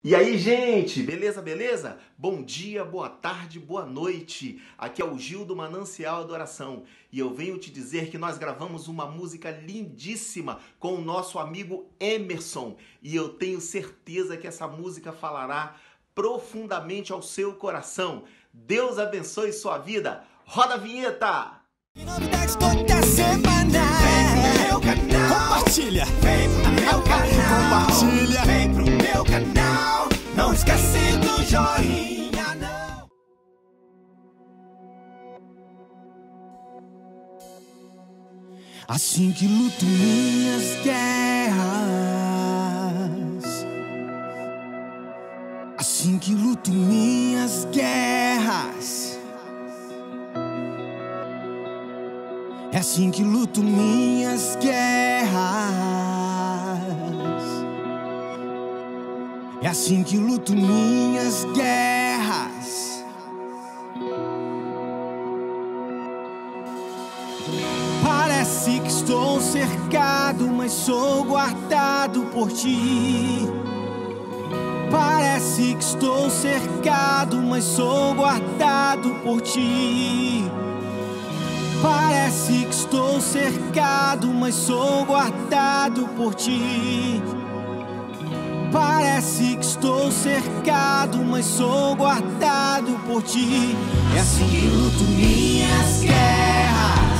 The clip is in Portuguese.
E aí, gente, beleza, beleza? Bom dia, boa tarde, boa noite. Aqui é o Gil do Manancial Adoração e eu venho te dizer que nós gravamos uma música lindíssima com o nosso amigo Emerson e eu tenho certeza que essa música falará profundamente ao seu coração. Deus abençoe sua vida. Roda a vinheta! Novidades toda semana. Vem pro meu canal. Compartilha. Vem pro meu canal. Compartilha. Vem pro meu canal. Não esquece do joinha, não. Assim que luto minhas guerras. Assim que luto minhas guerras. É assim que luto minhas guerras. É assim que luto minhas guerras. Parece que estou cercado, mas sou guardado por ti. Parece que estou cercado, mas sou guardado por ti. Parece que estou cercado, mas sou guardado por ti. Parece que estou cercado, mas sou guardado por ti. É assim que luto minhas guerras.